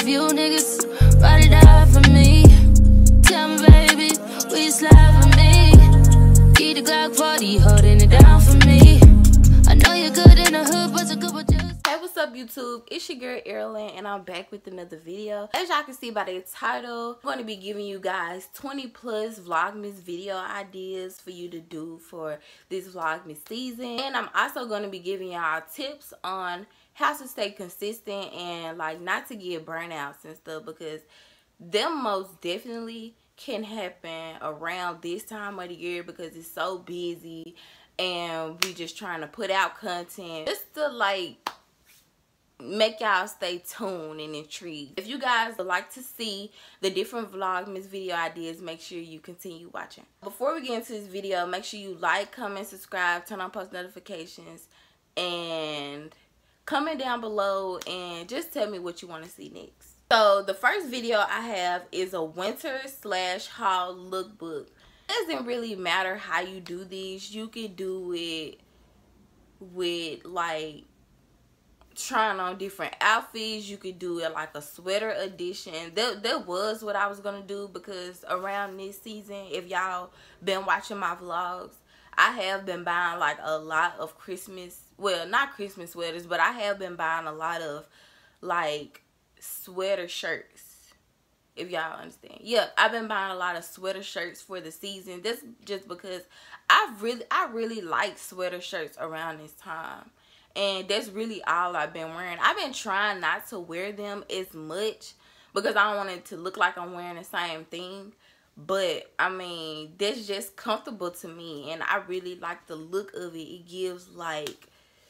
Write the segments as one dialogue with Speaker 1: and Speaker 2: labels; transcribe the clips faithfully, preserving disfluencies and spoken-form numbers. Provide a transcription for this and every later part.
Speaker 1: you niggas ride it out for me. Tell me, baby, will you slide for me? Keep the Glock forty, holding it down for me. I know you're good in the hood, but you're good with just.
Speaker 2: Hey, what's up YouTube? It's your girl Erlyn, and I'm back with another video. As y'all can see by the title, I'm going to be giving you guys twenty plus Vlogmas video ideas for you to do for this Vlogmas season. And I'm also going to be giving y'all tips on how to stay consistent and like not to get burnouts and stuff, because them most definitely can happen around this time of the year because it's so busy and we just trying to put out content just to like make y'all stay tuned and intrigued. If you guys would like to see the different Vlogmas video ideas, make sure you continue watching. Before we get into this video, make sure you like, comment, subscribe, turn on post notifications, and comment down below and just tell me what you want to see next. So the first video I have is a winter slash haul lookbook. It doesn't really matter how you do these. You could do it with like trying on different outfits. You could do it like a sweater edition. That, that was what I was gonna do, because around this season, if y'all been watching my vlogs, I have been buying like a lot of Christmas, well, not Christmas sweaters, but I have been buying a lot of like sweater shirts, if y'all understand. Yeah, I've been buying a lot of sweater shirts for the season. This just because I really I really like sweater shirts around this time, and that's really all I've been wearing. I've been trying not to wear them as much because I don't want it to look like I'm wearing the same thing, but I mean, that's just comfortable to me and I really like the look of it. It gives like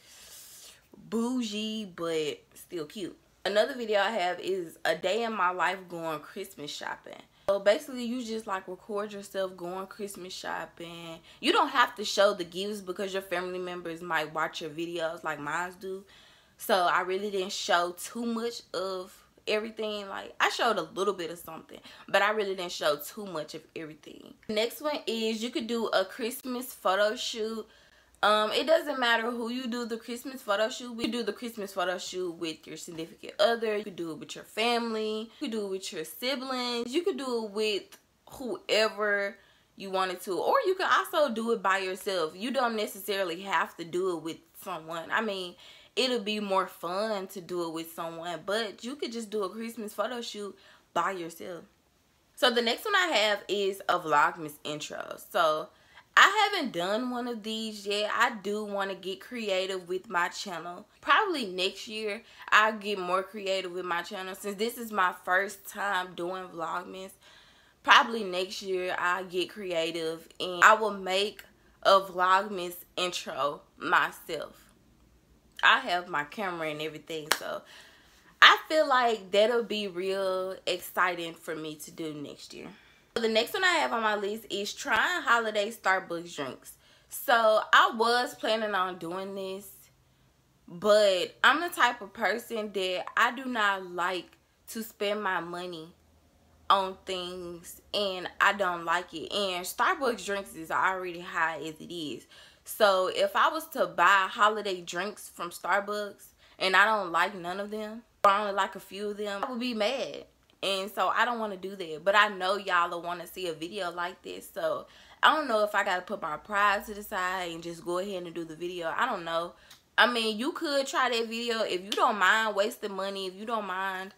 Speaker 2: bougie but still cute. Another video I have is a day in my life going Christmas shopping. So basically you just like record yourself going Christmas shopping. You don't have to show the gifts because your family members might watch your videos like mine do. So I really didn't show too much of everything. Like I showed a little bit of something, but I really didn't show too much of everything. Next one is you could do a Christmas photo shoot. Um, it doesn't matter who you do the Christmas photo shoot with. You do the Christmas photo shoot with your significant other. You could do it with your family. You could do it with your siblings. You could do it with whoever you wanted to. Or you can also do it by yourself. You don't necessarily have to do it with someone. I mean, it'll be more fun to do it with someone, but you could just do a Christmas photo shoot by yourself. So the next one I have is a Vlogmas intro. So I haven't done one of these yet. I do want to get creative with my channel. Probably next year I'll get more creative with my channel. Since this is my first time doing Vlogmas, probably next year I'll get creative and I will make a Vlogmas intro myself. I have my camera and everything, so I feel like that'll be real exciting for me to do next year. The next one I have on my list is trying holiday Starbucks drinks. So I was planning on doing this, but I'm the type of person that I do not like to spend my money on things and I don't like it. And Starbucks drinks is already high as it is. So if I was to buy holiday drinks from Starbucks and I don't like none of them, or I only like a few of them, I would be mad. And so I don't want to do that. But I know y'all will want to see a video like this. So I don't know if I got to put my pride to the side and just go ahead and do the video. I don't know. I mean, you could try that video if you don't mind wasting money. If you don't mind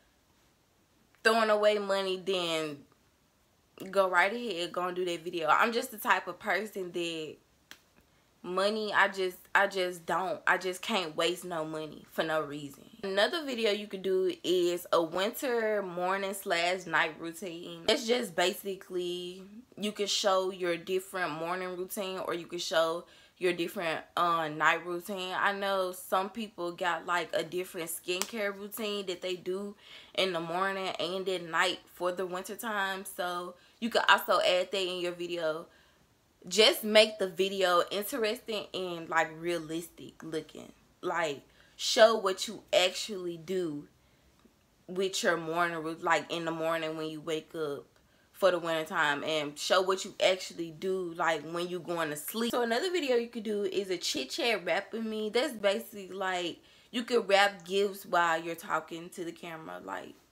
Speaker 2: throwing away money, then go right ahead. Go and do that video. I'm just the type of person that money, I just I just don't I just can't waste no money for no reason. Another video you could do is a winter morning slash night routine. It's just basically you could show your different morning routine or you could show your different uh, night routine. I know some people got like a different skincare routine that they do in the morning and at night for the winter time, so you could also add that in your video. Just make the video interesting and like realistic looking. Like show what you actually do with your morning, like in the morning when you wake up for the winter time, and show what you actually do like when you going to sleep. So another video you could do is a chit chat rap with me. That's basically like you could rap gifts while you're talking to the camera. Like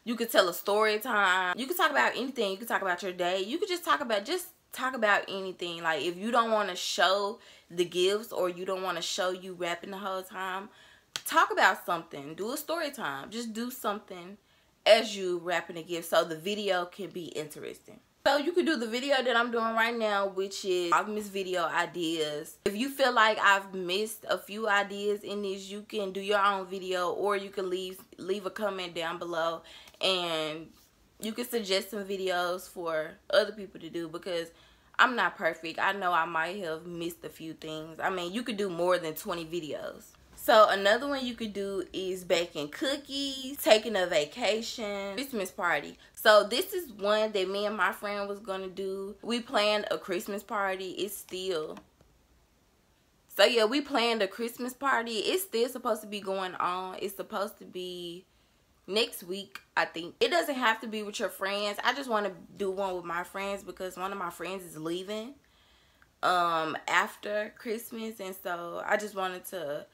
Speaker 2: You could tell a story time. You could talk about anything. You could talk about your day. You could just talk about, just talk about anything. Like, if you don't want to show the gifts or you don't want to show you rapping the whole time, talk about something. Do a story time. Just do something as you rapping the gift so the video can be interesting. So you could do the video that I'm doing right now, which is Vlogmas video ideas. If you feel like I've missed a few ideas in this, you can do your own video, or you can leave leave a comment down below and you can suggest some videos for other people to do, because I'm not perfect. I know I might have missed a few things. I mean, you could do more than twenty videos. So another one you could do is baking cookies, taking a vacation, Christmas party. So this is one that me and my friend was gonna do. We planned a Christmas party. It's still, so yeah, we planned a Christmas party. It's still supposed to be going on. It's supposed to be next week, I think. It doesn't have to be with your friends. I just want to do one with my friends because one of my friends is leaving um after Christmas, and so I just wanted to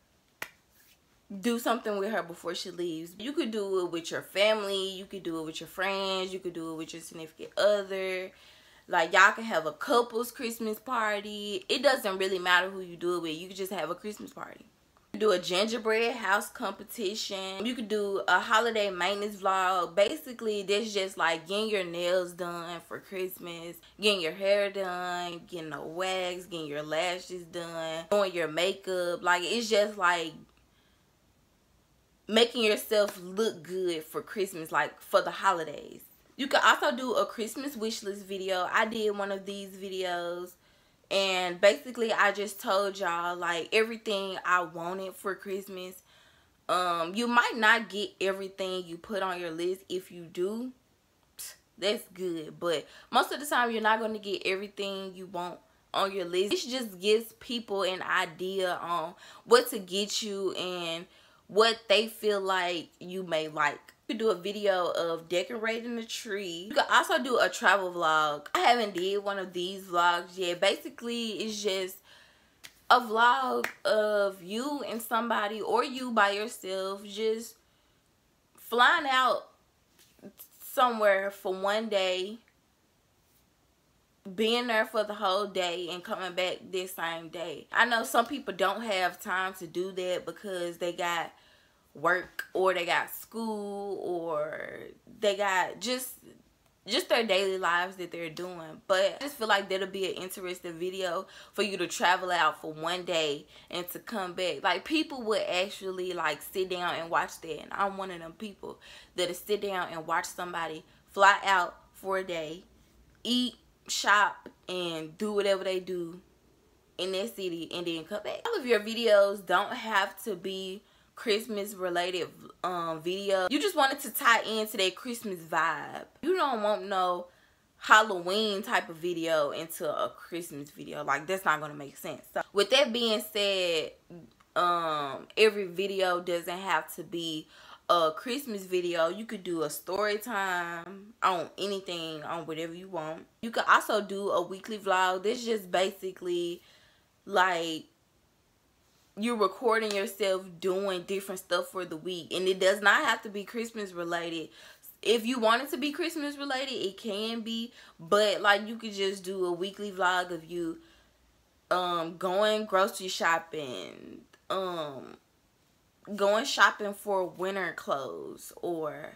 Speaker 2: do something with her before she leaves. You could do it with your family, you could do it with your friends, you could do it with your significant other. Like, y'all can have a couple's Christmas party. It doesn't really matter who you do it with. You could just have a Christmas party. You could do a gingerbread house competition. You could do a holiday maintenance vlog. Basically, that's just like getting your nails done for Christmas, getting your hair done, getting a wax, getting your lashes done, doing your makeup. Like, it's just like making yourself look good for Christmas, like for the holidays. You can also do a Christmas wish list video. I did one of these videos, and basically I just told y'all like everything I wanted for Christmas. Um, you might not get everything you put on your list. If you do, that's good, but most of the time you're not going to get everything you want on your list. It just gives people an idea on what to get you and what they feel like you may like. You could do a video of decorating the tree. You could also do a travel vlog. I haven't did one of these vlogs yet. Basically, it's just a vlog of you and somebody, or you by yourself, just flying out somewhere for one day, being there for the whole day and coming back this same day. I know some people don't have time to do that because they got work, or they got school, or they got just just their daily lives that they're doing. But I just feel like that'll be an interesting video for you to travel out for one day and to come back. Like, people would actually like sit down and watch that, and I'm one of them people that'll sit down and watch somebody fly out for a day, eat, shop, and do whatever they do in that city, and then come back. All of your videos don't have to be Christmas related um video. You just wanted to tie into that Christmas vibe. You don't want no Halloween type of video into a Christmas video. Like, that's not gonna make sense. So with that being said, um every video doesn't have to be a Christmas video. You could do a story time on anything, on whatever you want. You could also do a weekly vlog. This just basically like you're recording yourself doing different stuff for the week, and it does not have to be Christmas related. If you want it to be Christmas related, it can be, but like you could just do a weekly vlog of you um going grocery shopping, um going shopping for winter clothes, or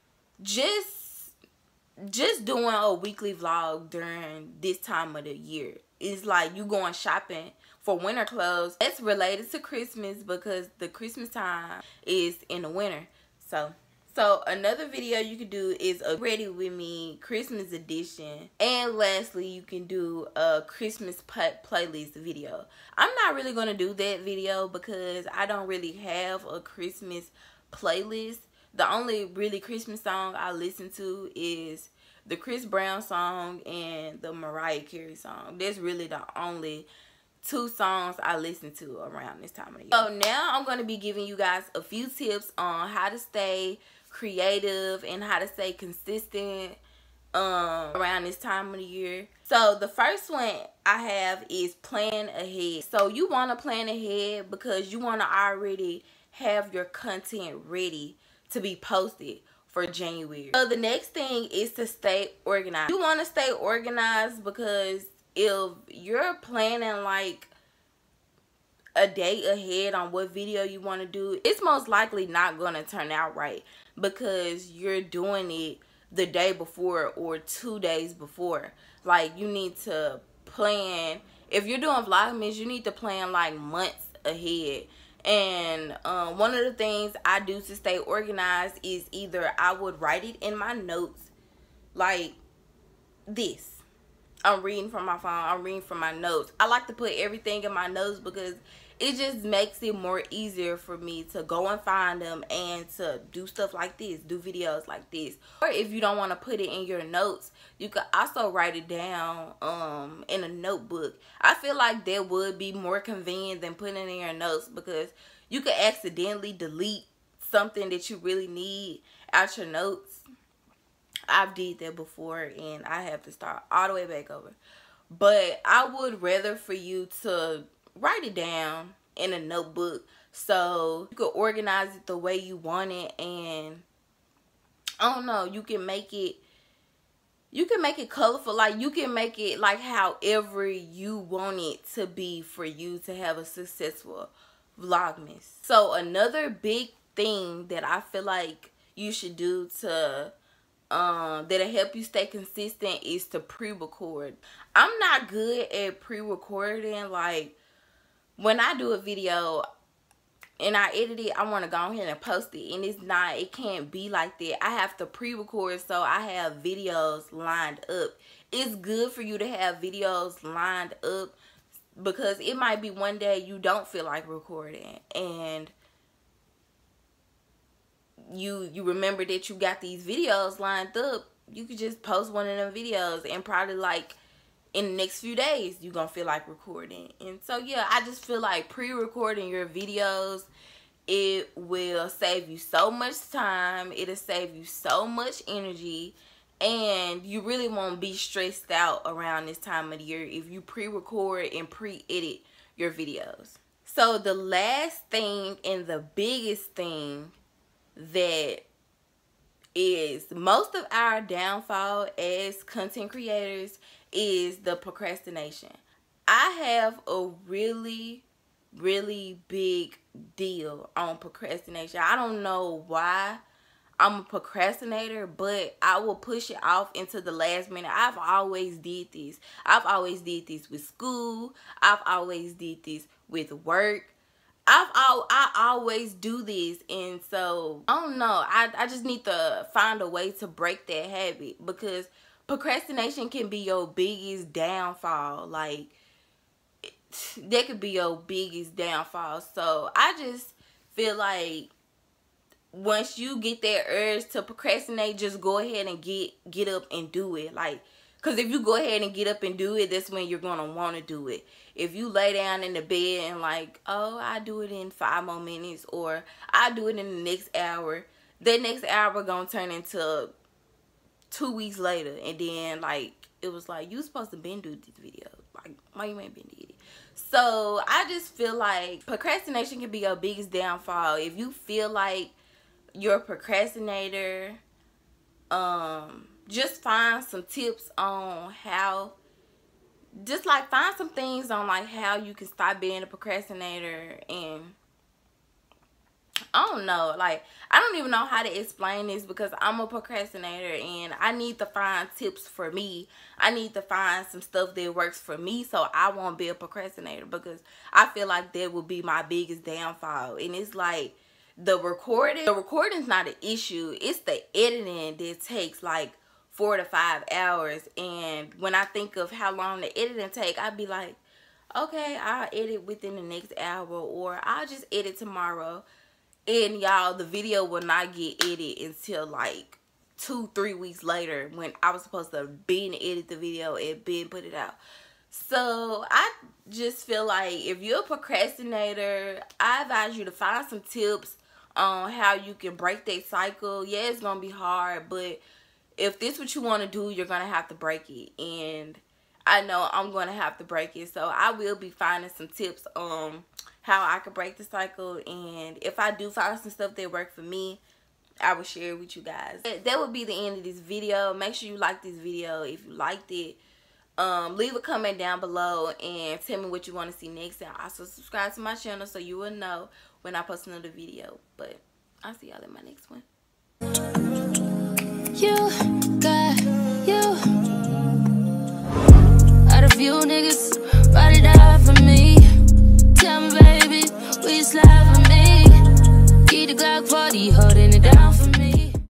Speaker 2: just just doing a weekly vlog during this time of the year. It's like you going shopping for winter clothes. It's related to Christmas because the Christmas time is in the winter. So so another video you could do is a Ready With Me Christmas edition. And lastly, you can do a Christmas playlist video. I'm not really going to do that video because I don't really have a Christmas playlist. The only really Christmas song I listen to is the Chris Brown song and the Mariah Carey song. That's really the only two songs I listen to around this time of the year. So now I'm going to be giving you guys a few tips on how to stay creative and how to stay consistent um around this time of the year. So the first one I have is plan ahead. So you want to plan ahead because you want to already have your content ready to be posted for January. So the next thing is to stay organized. You want to stay organized because if you're planning like a day ahead on what video you want to do, it's most likely not going to turn out right because you're doing it the day before or two days before. Like, you need to plan. If you're doing Vlogmas, you need to plan like months ahead. And um, one of the things I do to stay organized is either I would write it in my notes like this. I'm reading from my phone. I'm reading from my notes. I like to put everything in my notes because it just makes it more easier for me to go and find them and to do stuff like this, do videos like this. Or if you don't want to put it in your notes, you could also write it down um, in a notebook. I feel like that would be more convenient than putting it in your notes because you could accidentally delete something that you really need out your notes. I've did that before and I have to start all the way back over. But I would rather for you to write it down in a notebook so you could organize it the way you want it. And I don't know, you can make it you can make it colorful. Like, you can make it like however you want it to be for you to have a successful Vlogmas. So another big thing that I feel like you should do to Um, that'll help you stay consistent is to pre-record. I'm not good at pre-recording. Like, when I do a video and I edit it, I want to go ahead and post it, and it's not, it can't be like that. I have to pre-record so I have videos lined up. It's good for you to have videos lined up because it might be one day you don't feel like recording and you you remember that you got these videos lined up. You could just post one of them videos and probably like in the next few days you're gonna feel like recording. And so yeah, I just feel like pre-recording your videos, it will save you so much time, it'll save you so much energy, and you really won't be stressed out around this time of the year if you pre-record and pre-edit your videos. So the last thing and the biggest thing that is most of our downfall as content creators is the procrastination. I have a really, really big deal on procrastination. I don't know why I'm a procrastinator, but I will push it off into the last minute. I've always did this. I've always did this with school. I've always did this with work. I've al I always do this, and so I don't know. I I just need to find a way to break that habit because procrastination can be your biggest downfall. Like, that could be your biggest downfall. So I just feel like once you get that urge to procrastinate, just go ahead and get get up and do it. Like, because if you go ahead and get up and do it, that's when you're going to want to do it. If you lay down in the bed and like, oh, I do it in five more minutes, or I do it in the next hour, that next hour going to turn into two weeks later. And then, like, it was like, you supposed to been do this video. Like, why you ain't been did it? So, I just feel like procrastination can be your biggest downfall. If you feel like you're a procrastinator, um... just find some tips on how, just like find some things on like how you can stop being a procrastinator. And I don't know, like I don't even know how to explain this because I'm a procrastinator and I need to find tips for me. I need to find some stuff that works for me so I won't be a procrastinator, because I feel like that would be my biggest downfall. And it's like the recording, the recording's not an issue. It's the editing that takes like four to five hours. And when I think of how long the editing take, I'd be like, okay, I'll edit within the next hour, or I'll just edit tomorrow. And y'all, the video will not get edited until like two, three weeks later, when I was supposed to been edit the video and been put it out. So I just feel like if you're a procrastinator, I advise you to find some tips on how you can break that cycle. Yeah, it's gonna be hard, but if this is what you want to do, you're going to have to break it. And I know I'm going to have to break it. So I will be finding some tips on how I can break the cycle. And if I do find some stuff that work for me, I will share it with you guys. That would be the end of this video. Make sure you like this video if you liked it. Um, leave a comment down below and tell me what you want to see next. And also subscribe to my channel so you will know when I post another video. But I'll see y'all in my next one.